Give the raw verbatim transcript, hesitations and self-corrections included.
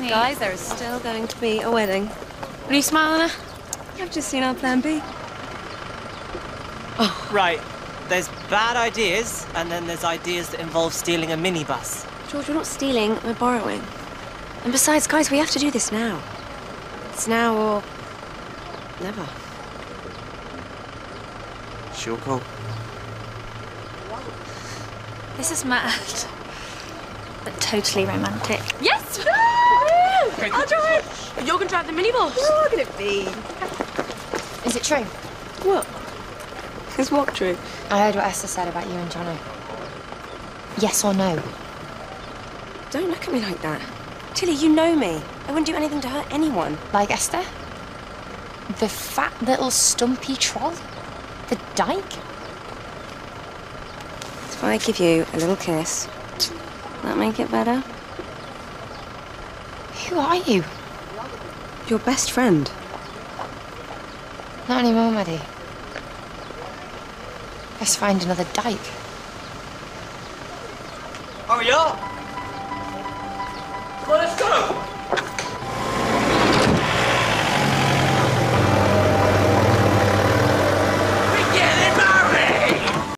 Guys, there is still going to be a wedding. What are you smiling at? I've just seen our plan B. Oh. Right. There's bad ideas, and then there's ideas that involve stealing a minibus. George, we're not stealing, we're borrowing. And besides, guys, we have to do this now. It's now or never. Sure, call. This is mad, but totally romantic. Yes! Woo! I'll drive! You're gonna drive the minibus. Look at it be. Is it true? What? Is what true? I heard what Esther said about you and Johnny. Yes or no? Don't look at me like that. Tilly, you know me. I wouldn't do anything to hurt anyone. Like Esther? The fat little stumpy troll? The dyke? If I give you a little kiss, that make it better? Who are you? Your best friend. Not anymore, Maddie. Let's find another dyke. Hurry up! Come on, let's go!